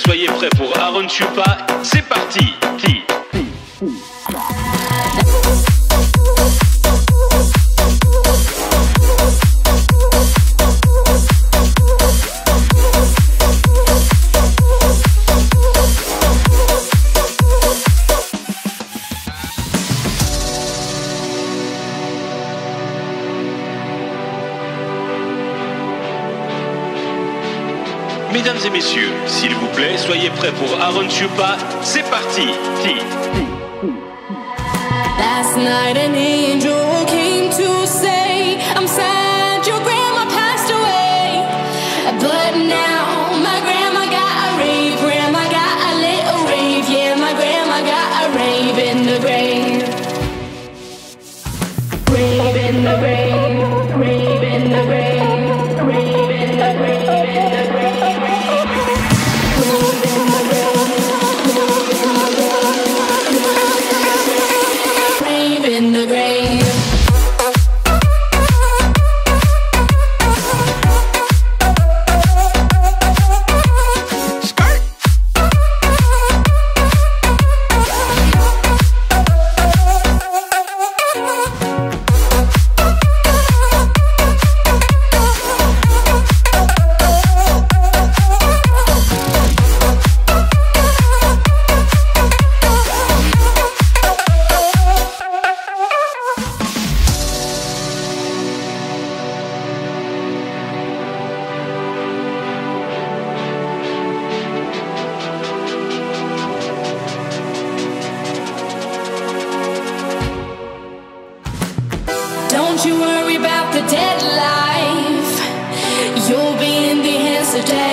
soyez prêts pour Aaron Chupa, c'est parti. Mesdames et messieurs, s'il vous plaît, soyez prêts pour Aaron Chupa, c'est parti. Last night an angel came to say, I'm sad your grandma passed away. But now my grandma got a rave, grandma got a little rave. Yeah, my grandma got a rave in the grave. Rave in the grave, rave in the grave, rave in the grave, in the grave. In the grave. Don't you worry about the dead life. You'll be in the hands of death.